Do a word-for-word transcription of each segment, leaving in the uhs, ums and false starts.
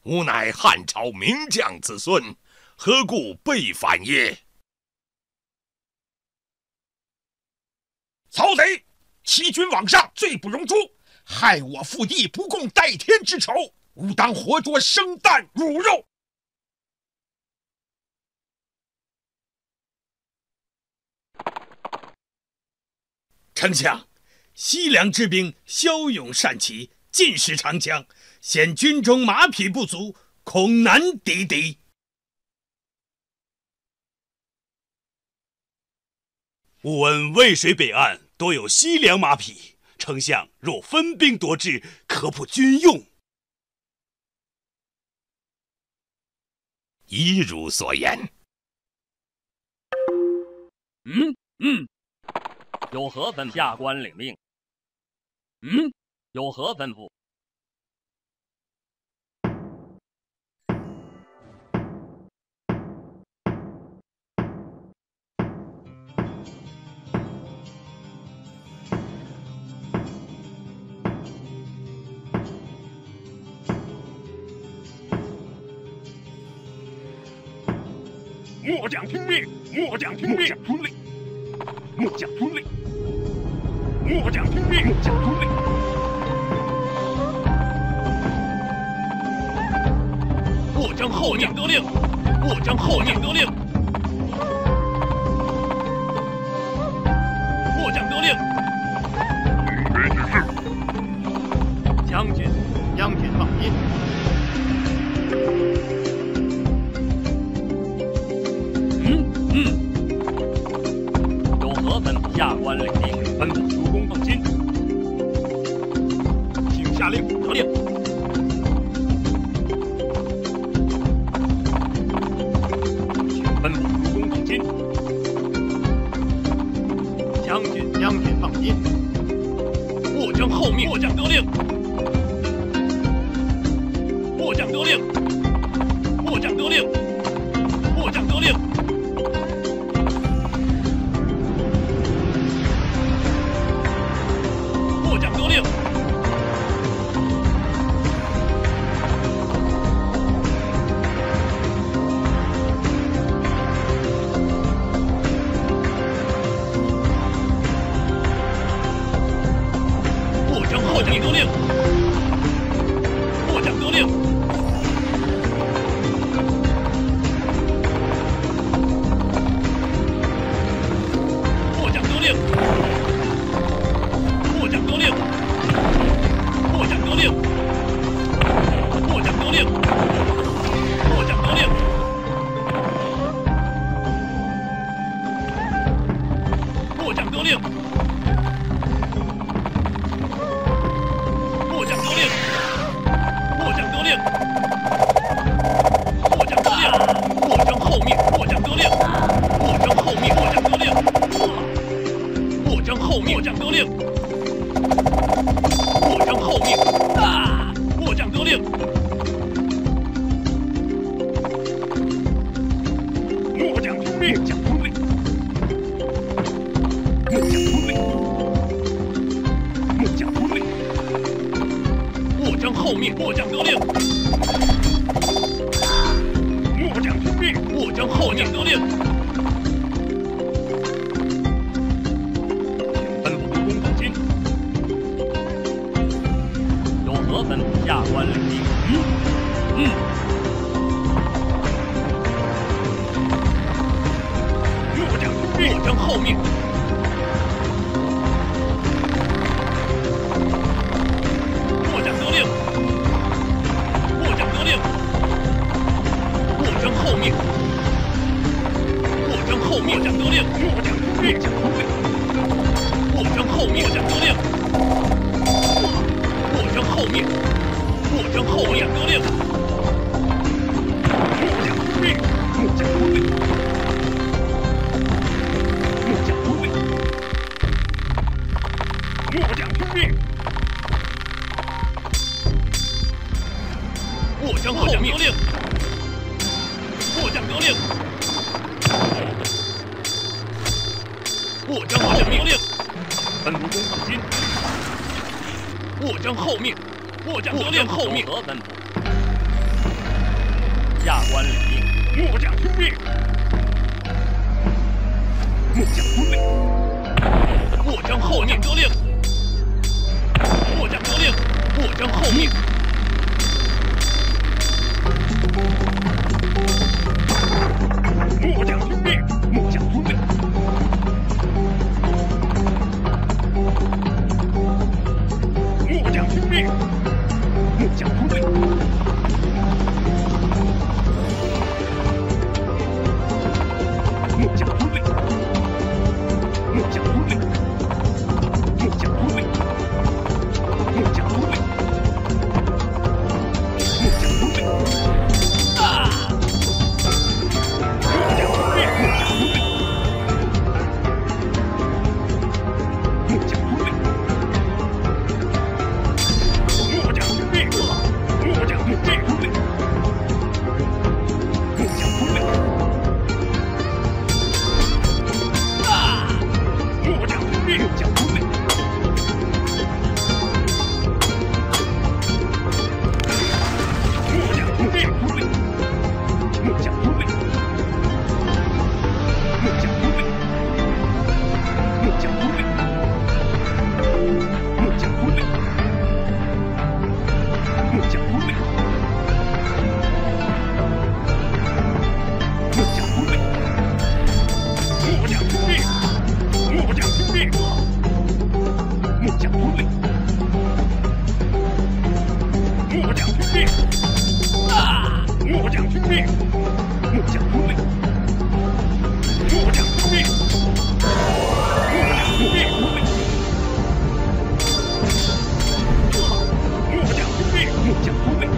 吾乃汉朝名将子孙，何故被反也？ 曹贼，欺君罔上，罪不容诛，害我父弟不共戴天之仇，吾当活捉生啖乳肉。 丞相，西凉之兵骁勇善骑，尽是长枪，现军中马匹不足，恐难敌敌。 吾闻渭水北岸多有西凉马匹，丞相若分兵夺之，可补军用。 一如所言。 嗯嗯。 有何吩咐？下官领命。嗯，有何吩咐？ 末将听命，末将听命，遵令。末将遵令。 末将听命，末将遵令。 末将候命得令，末将候命得令。末将得令。 没指示。 将军，将军放心。嗯嗯。有何吩咐？下官领命。吩咐。 放心，请下令。得令。请吩咐主公放心。将军，将军放心。末将候命。末将得令。末将得令。末将得令。末将得令。 末将候命，末将得令，候命。何吩咐？ 下官领命。 末将听命。末将遵令。 末将后命得令。末将得令。末将后命。 末将听命。末将遵令。末将听命。末将遵令。末将遵令。末将遵令。末将遵令。末将遵令。末将遵令。啊！末将遵令。末将遵令。末将遵令。末将遵令。末将遵令。末将遵令。啊！末将遵令。末将遵令。末将遵令。末将遵令。末将遵令。末将遵令。末将遵令。末将遵令。末将遵令。末将遵令。末将听命。末将遵令。末将听命。啊！末将听命。末将遵令。末将听命。末将听命。末将听命。末将遵令。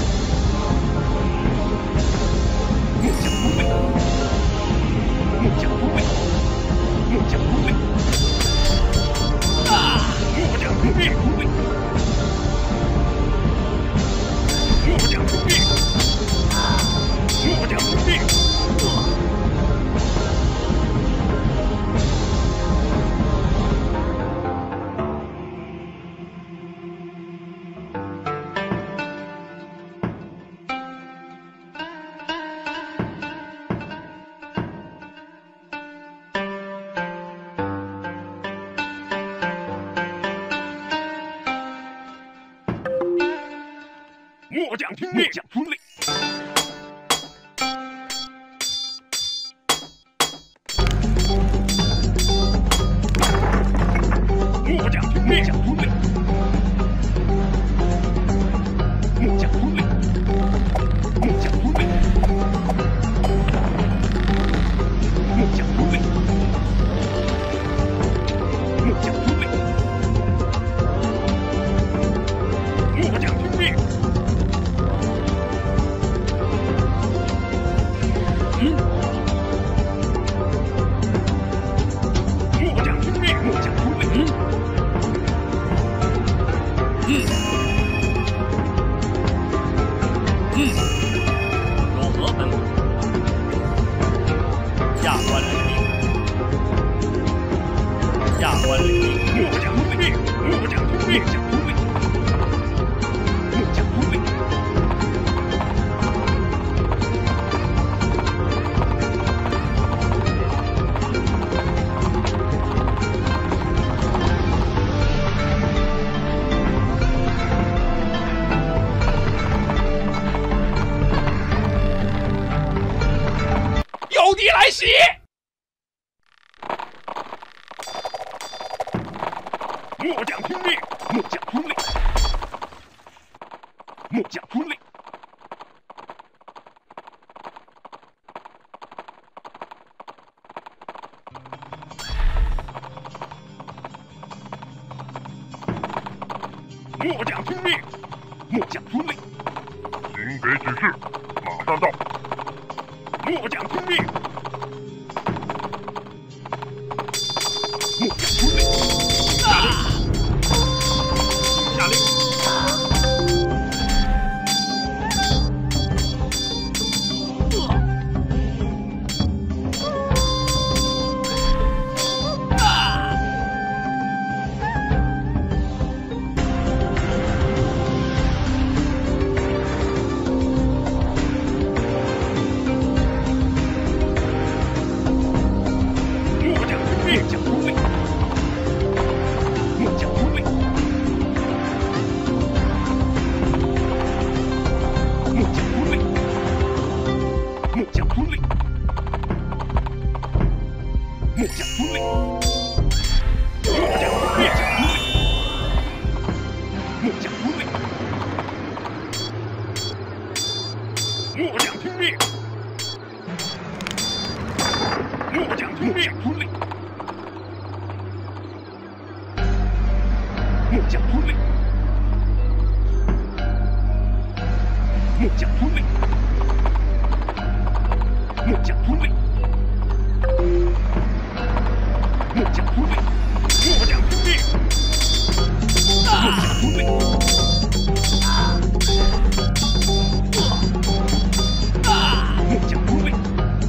末将遵令。末将遵令。末将遵令。啊！末将听命。末将听命。末将听命。末将听命。末将遵令。末将听命。末将遵令。末将遵令。末将遵令。末将遵令。末将听命。嗯。末将听命。末将遵令。嗯。嗯。 有何吩咐？下官领命。下官领命。 末将遵令。末将听命。末将遵令。末将遵令。 有敌来袭！ 末将听命。末将遵令。末将遵令。末将听命。末将遵令。 请给指示，马上到。 末将听命。末将遵令。啊！ 下令。 末将听命。末将听命。末将听命。末将听命。末将听命。末将听命。末将听命。末将听命。末将听命。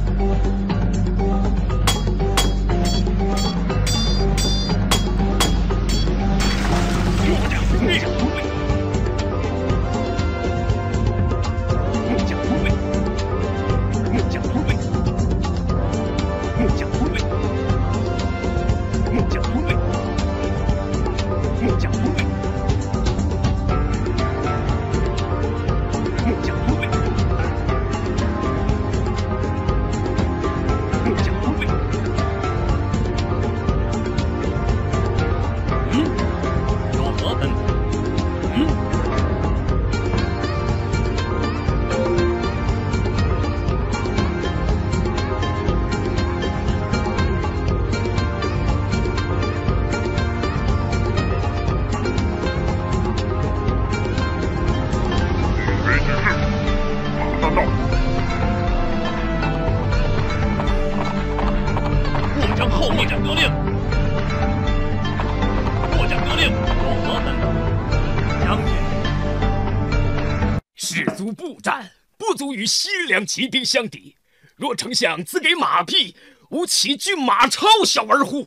与西凉骑兵相抵，若丞相自给马匹，吾岂惧马超小儿乎？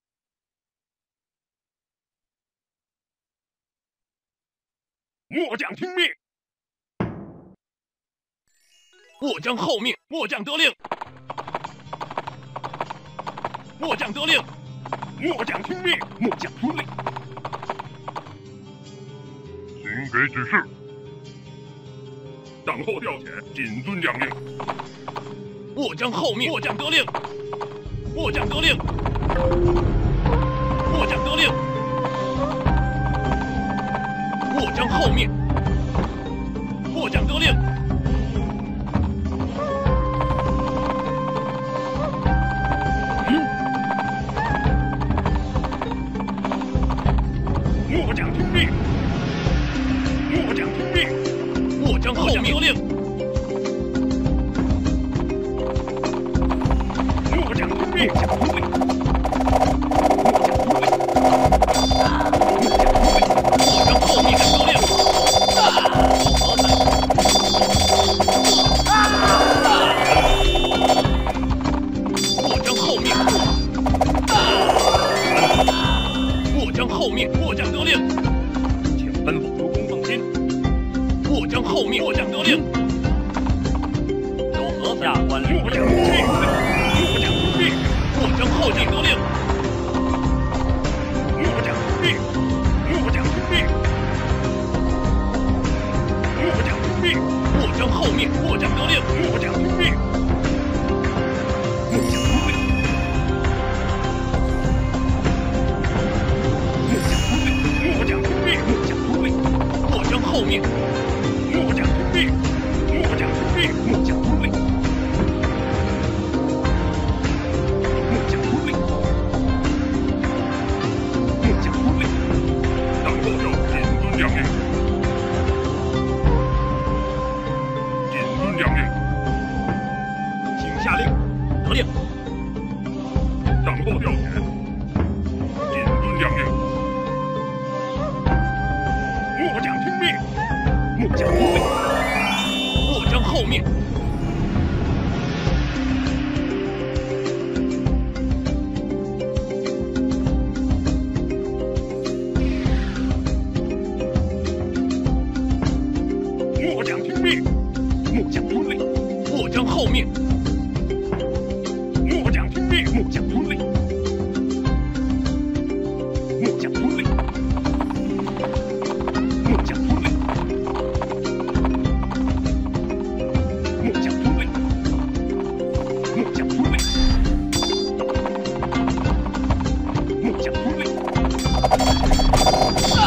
末将听命。末将候命。末将得令。末将得令。末将听命。末将听令。 请给指示。 等候调遣，谨遵将令。末将候命。末将得令。末将得令。末将得令。末将候命。末将得令。嗯。末将听命。末将听命。末将候命。得令。末将听命。末将听命。末将候命。得令。末将候命。末将候命。末将得令。请吩咐卢公放心。末将候命。末将得令。 有何下官令？ 末将听命。末将听命。末将候命得令。末将听命。末将听命。末将听命。末将候命。末将得令。末将听命。末将听命。末将听命。末将听命。末将候命。末将听命。末将听命。末将听命。末将听命。末将听命。等候调，谨遵将令。谨遵将令。请下令。 得令。 等候调遣。谨遵将令。末将听命。末将听命。末将候命。末将听命。末将听命。末将候命。末将听命。末将听命。末将听命。末将听命。末将听命。末将听命。末将听命。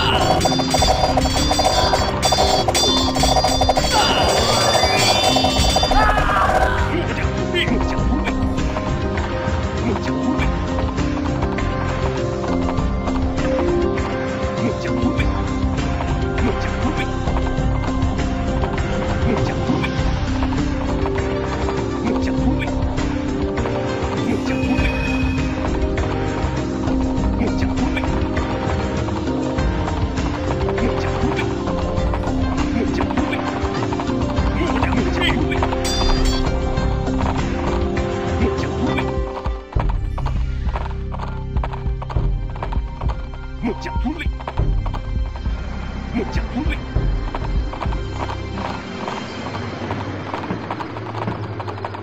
啊！啊！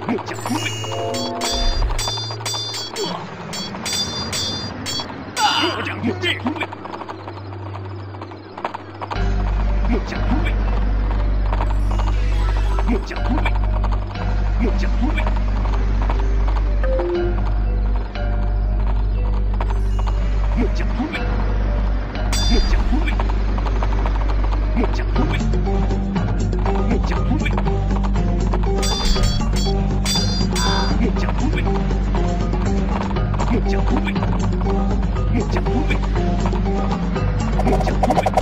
木匠出位，木匠出位，木匠出位，木匠出位，木匠出位，木匠出位，木匠出位，木匠出位，木匠出位。木匠出位，木匠出位，木匠出位，木匠出位，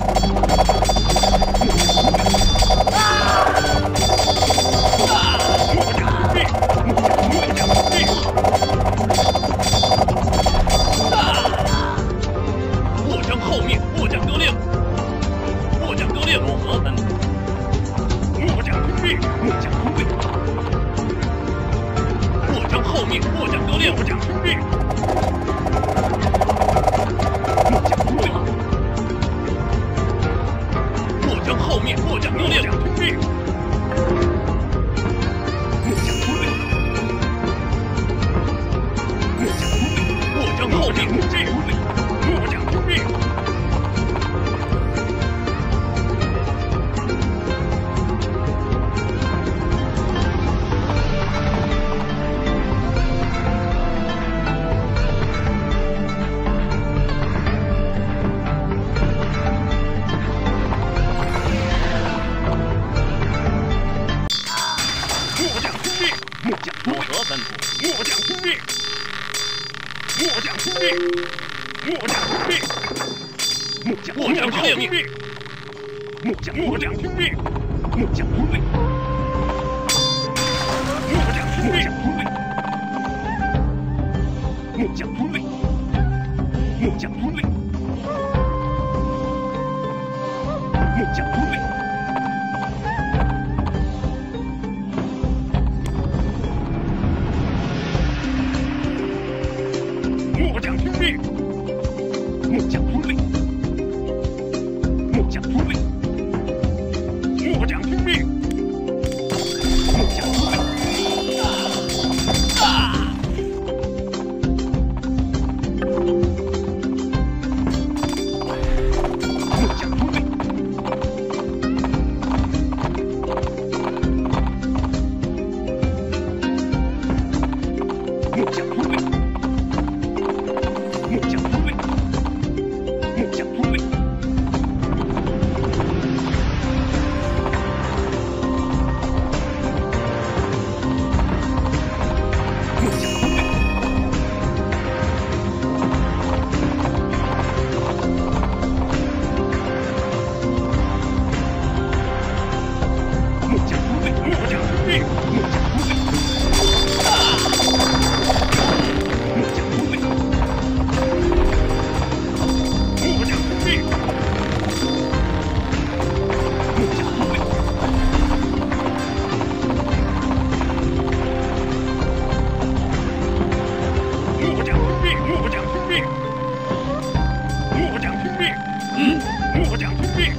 末将后命，末将得令，末将得令，有何吩咐？ 木匠出位，木匠出位。 后命，末将得令， 木匠出位，木匠出位， 末将后命，末将得令， 木匠出位，木匠出位， 末将后命， 木匠出位，木匠出位。 有何吩咐？ 末将出命，末将出命，末将出命，末将末将出命， 末将末将出命，末将出命，末将出命，末将出命，末将出命，末将出命。木匠出位，木匠出位，木匠出位，木匠出位，木匠出位，啊！木匠出位，木匠出位。木匠出位，木匠出位，木匠出位，木匠出位，木匠出位，木匠出位，啊！木匠出位。木匠出位，木匠出位，木匠出位，木匠出位，木匠出位，嗯，木匠出位，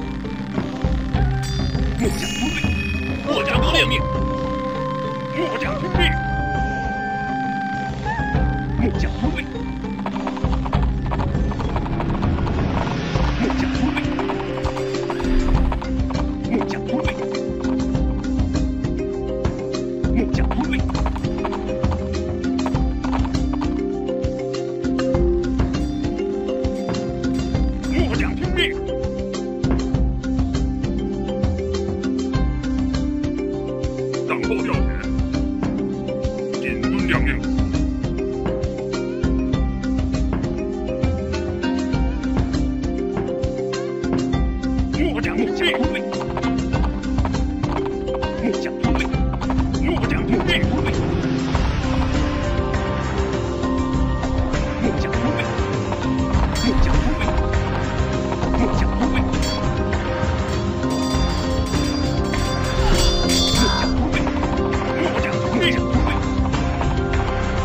木匠出位， 末将得令， 木匠出位，木匠出位。木匠出位，木匠出位，木匠出位，木匠出位， 等候调遣，谨遵亮命。 木匠木匠出位，木匠出位，木匠出位，木匠出位，木匠出位，木匠出位，木匠出位，木匠出位，木匠出位，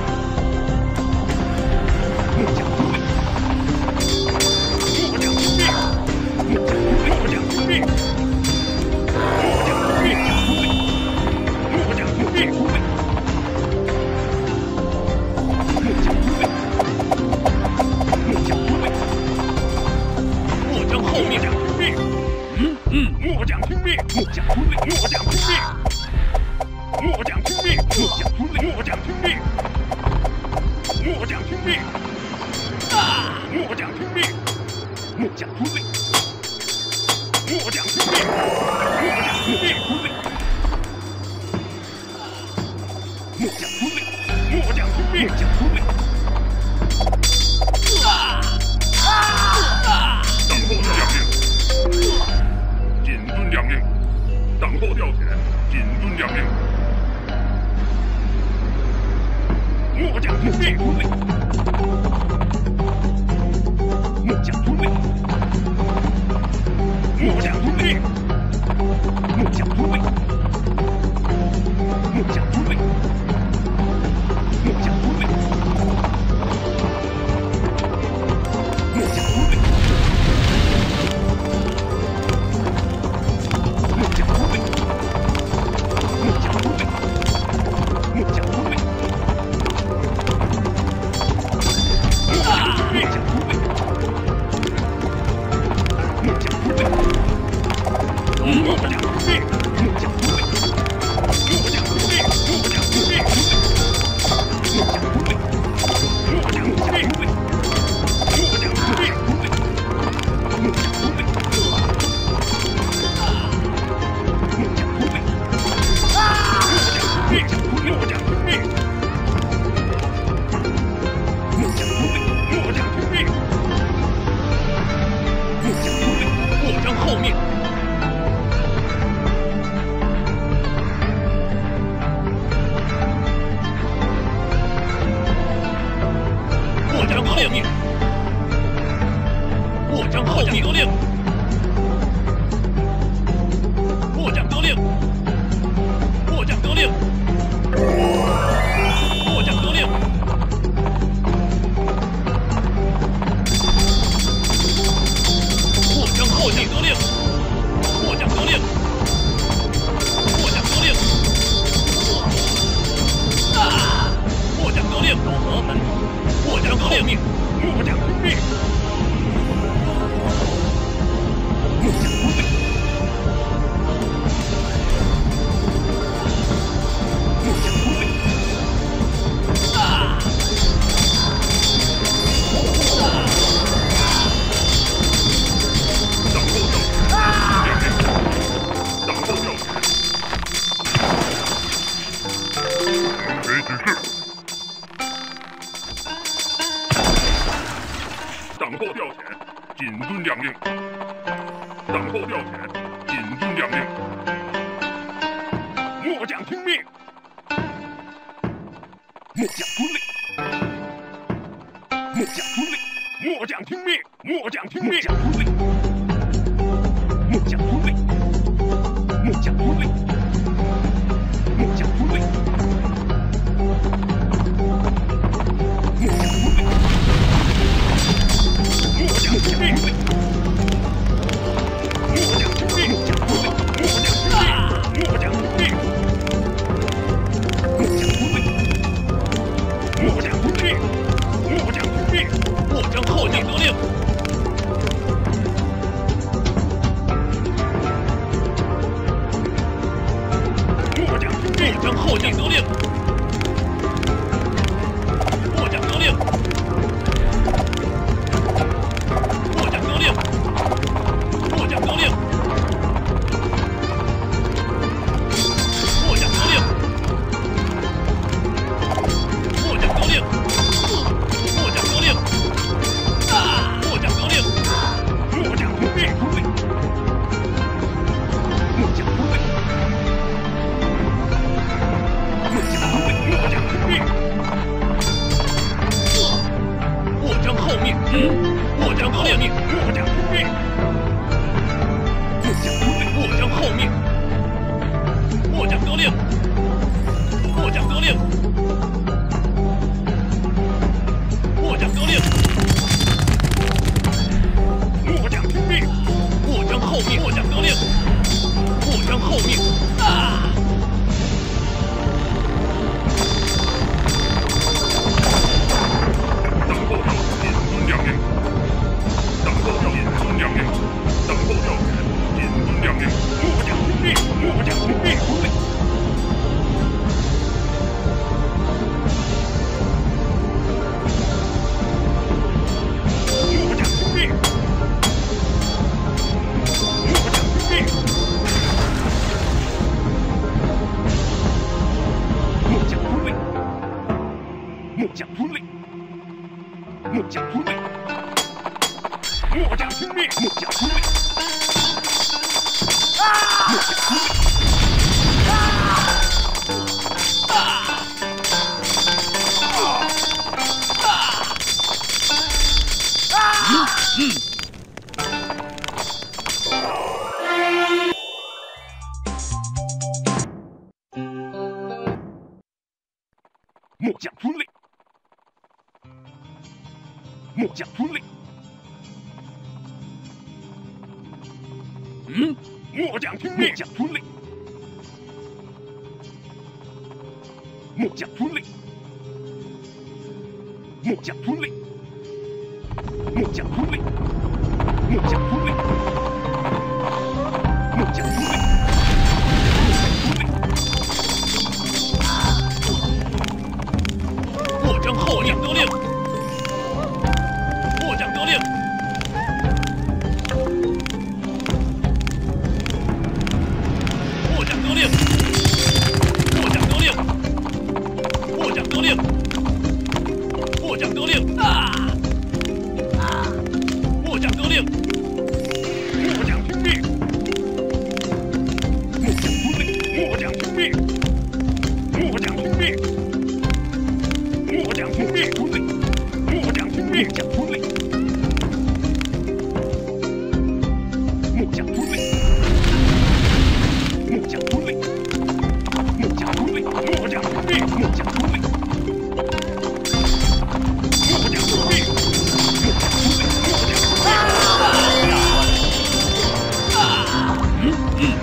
将听命，末将听命，末将听命，末将听命，末将听命，末将听命，末将听命，末将听命，末将听命，末将听命，末将听命，末将听命，末将听命。 等候将令，紧遵将令，等候调遣，紧遵将令。 末将听命，末将听命，末将听命，末将听命，末将听命，末将听命，末将听命。 等候调遣，紧遵将令，末将听命。 末将听命。末将听命。末将听命。末将遵令。末将遵令。末将遵令。末将听命。末将遵令。末将遵令。末将遵令。末将遵令。 嗯， 末将听命。末将遵令。末将遵令。末将遵令。末将遵令。末将遵令。末将遵令。 末将号令得令。末将得令。末将得令。末将得令。末将得令。末将得令。啊！末将得令。 末将听命。末将遵令。末将听命。末将听命。末将听命。遵令。末将听命。将遵令。末将遵令。末将遵令。末将遵令。末将听命。末将遵令。末将遵令。末将遵令。末将遵令。 嗯嗯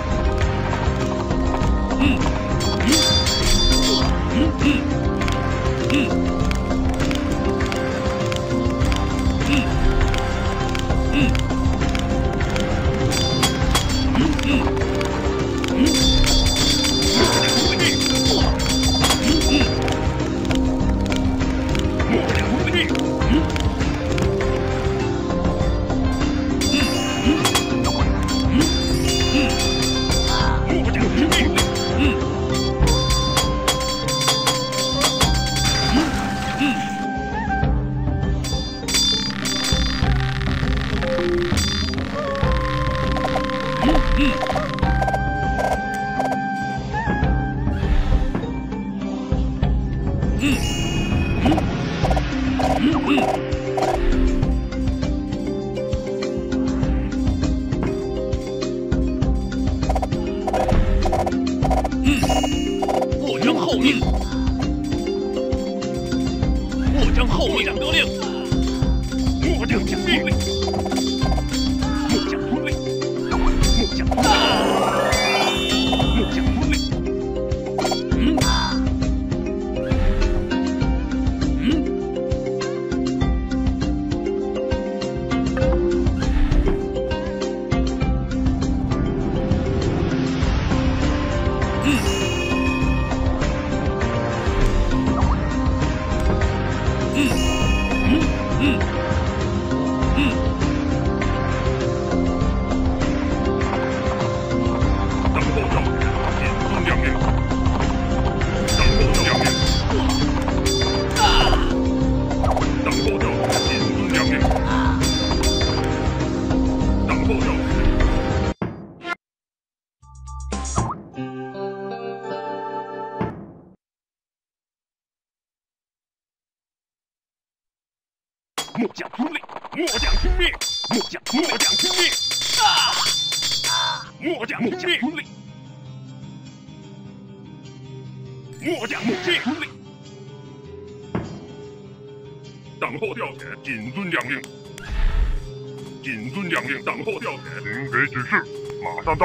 嗯嗯嗯嗯。 末将号令。末将号令得令。 末将听命。末将遵令。末将遵令。末将遵令。 嗯嗯。 末将遵令。末将听命。末将末将听命。末将听命。末将末将遵令。 等候调遣，谨遵将令。谨遵将令，等候调遣。请给指示，马上到。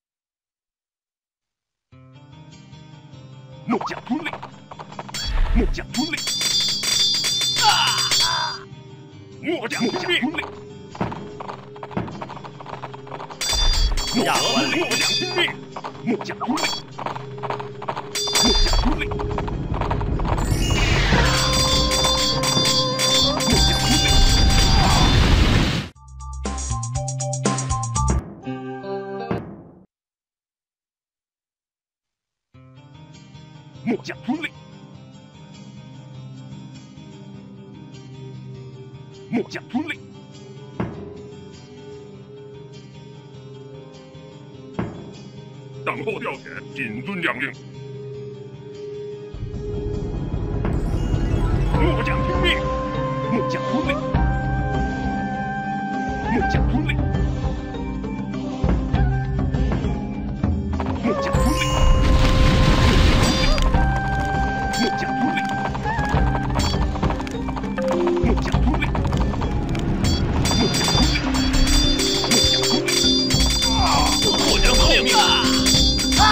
末将遵令。末将将军令。啊！末将军令。末将军令。末将军令。末将军令。末将军令。末将军令。末将军令。 等候调遣，谨遵将令。 末将军令。末将军令。末将军令。末将军令。末将军令。末将军令。末将军令。末将军令。末将军令。 末将后命。啊！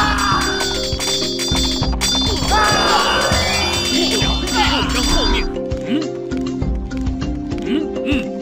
啊！末将末将后命。嗯嗯嗯。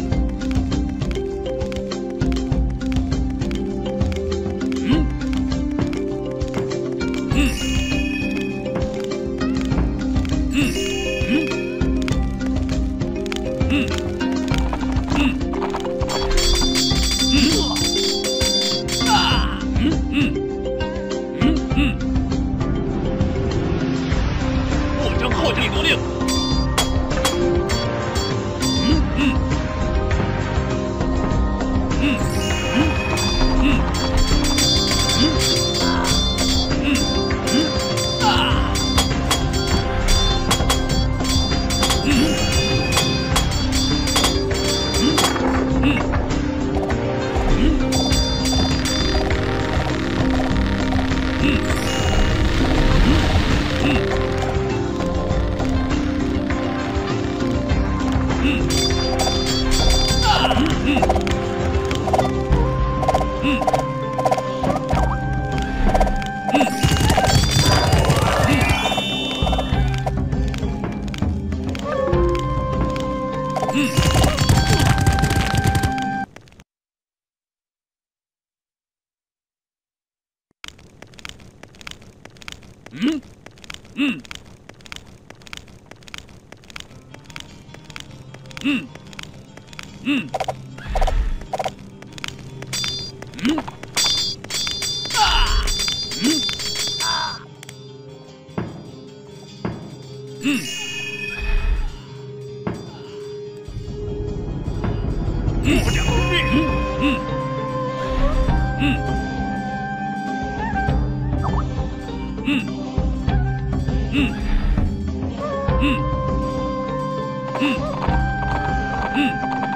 嗯嗯嗯嗯嗯啊嗯啊嗯末将军令。 嗯嗯嗯嗯嗯嗯嗯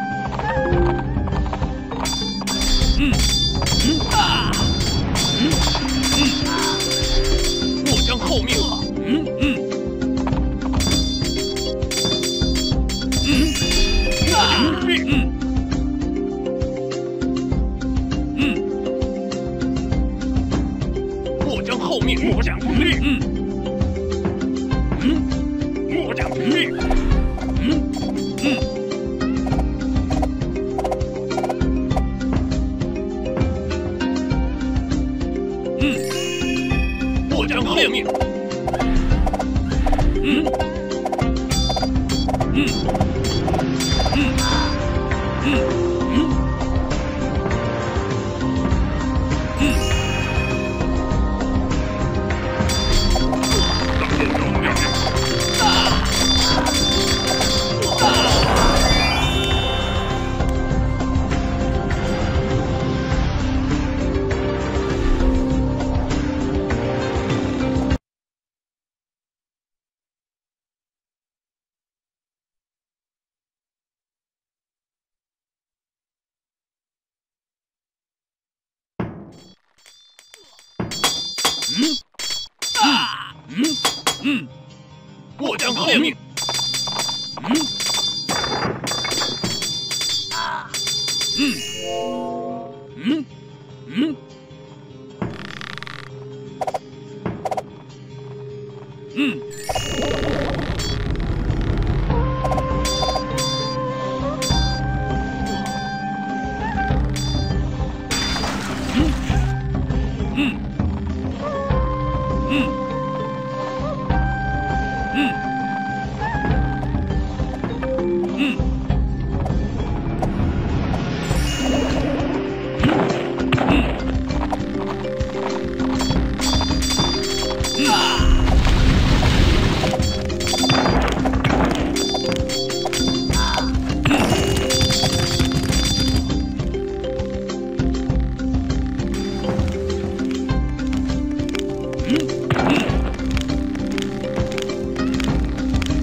嗯嗯啊嗯嗯末将后命。嗯嗯嗯啊嗯嗯末将后命。 末将军令。 嗯嗯末将军令。 嗯嗯嗯末将后命。嗯嗯嗯嗯嗯嗯等候调度将令。 啊啊嗯啊嗯嗯末将后命。嗯啊嗯嗯嗯嗯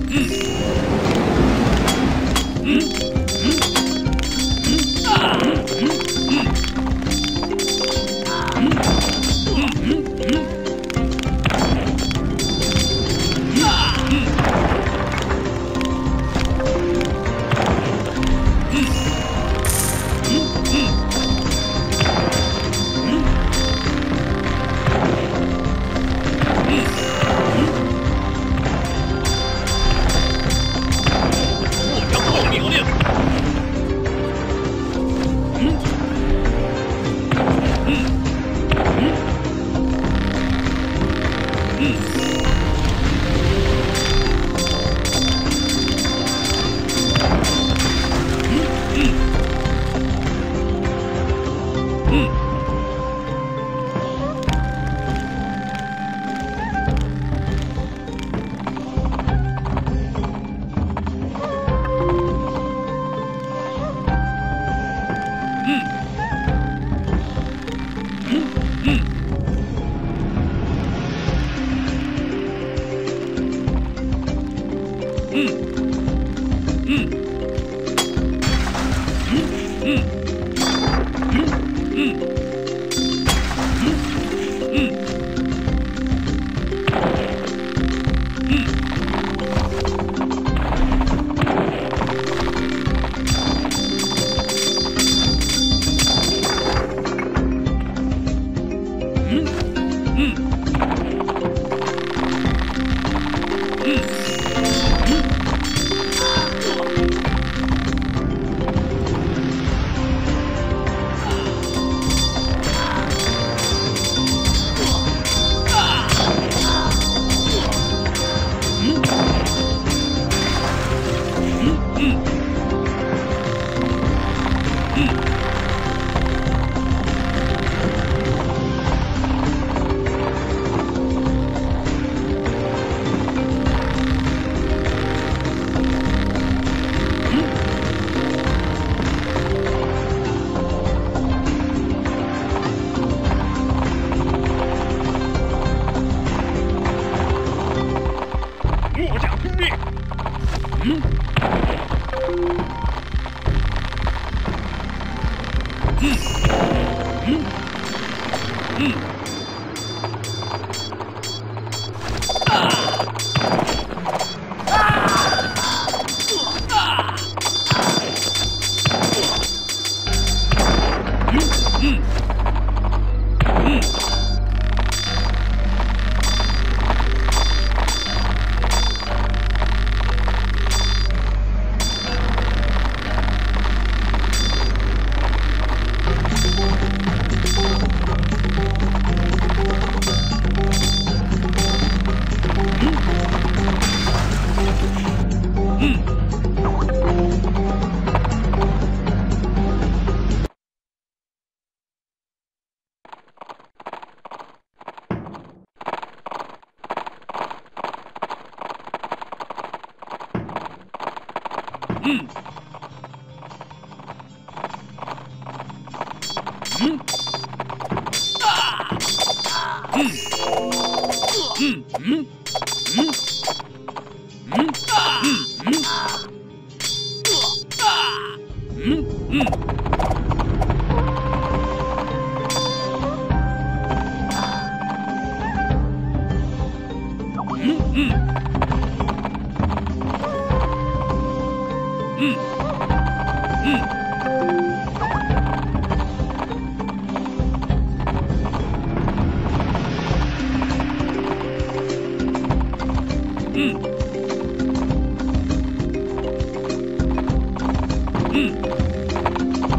嗯。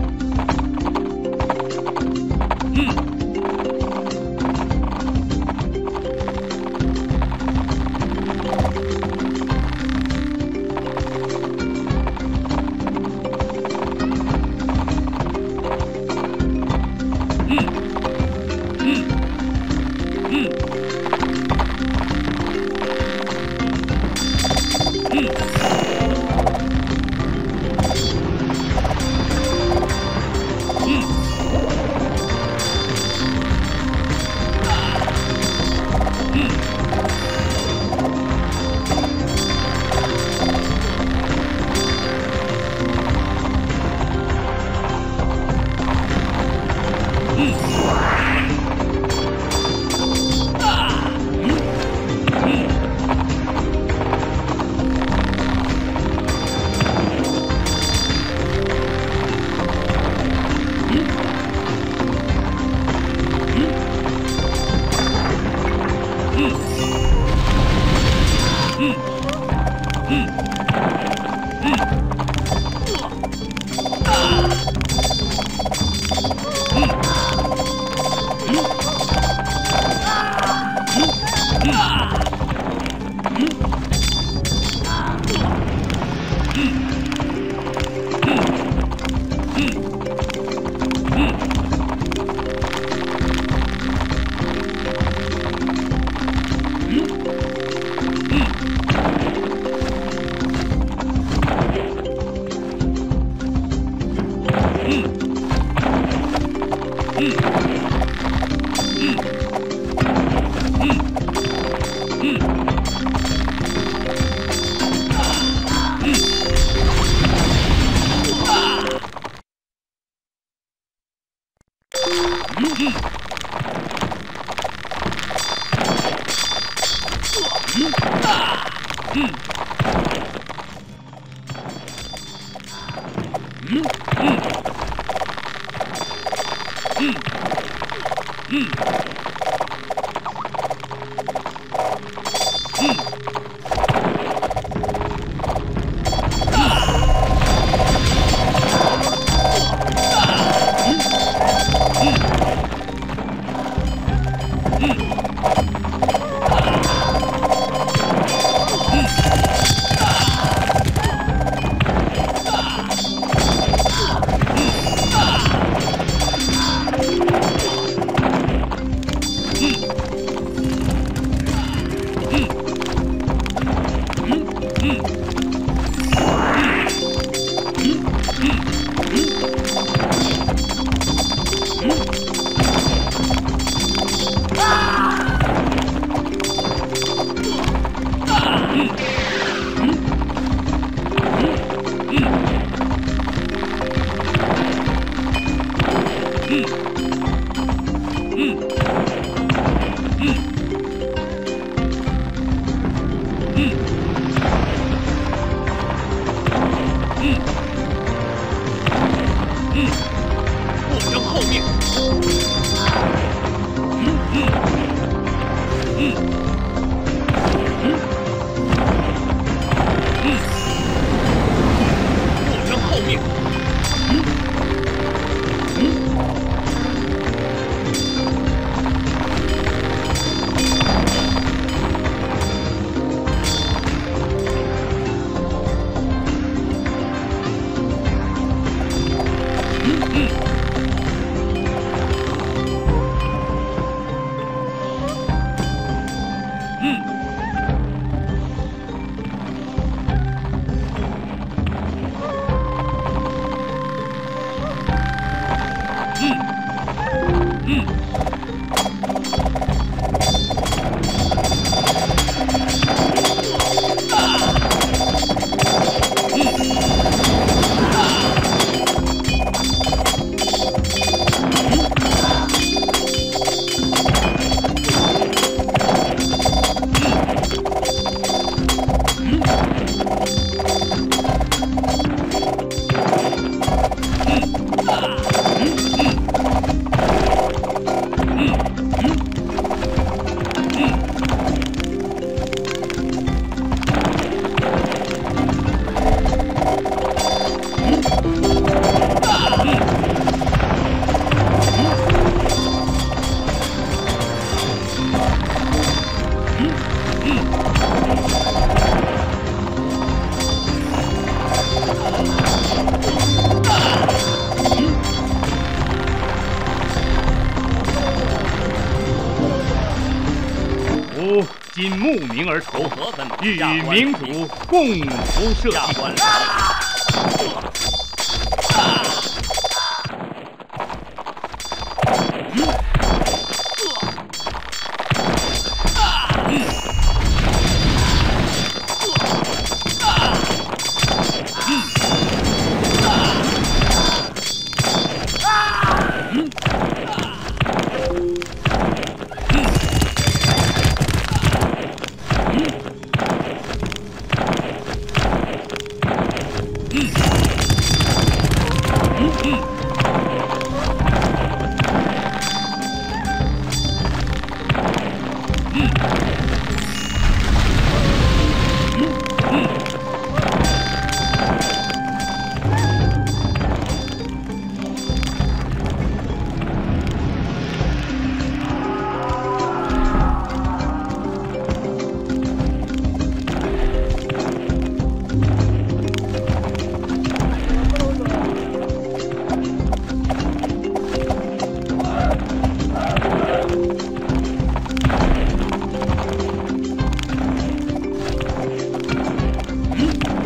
今慕名而投，欲与明主共扶社稷。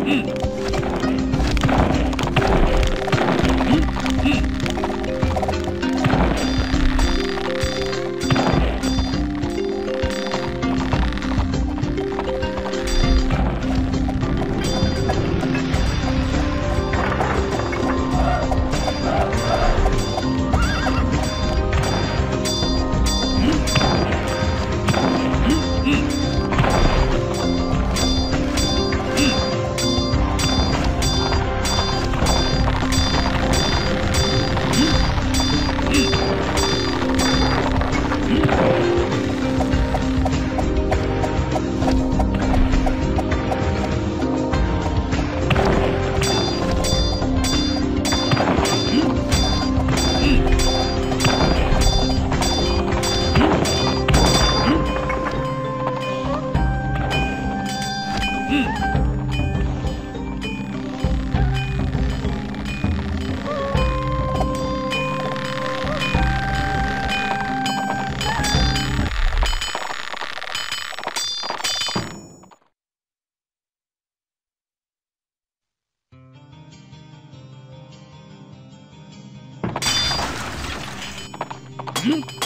嗯。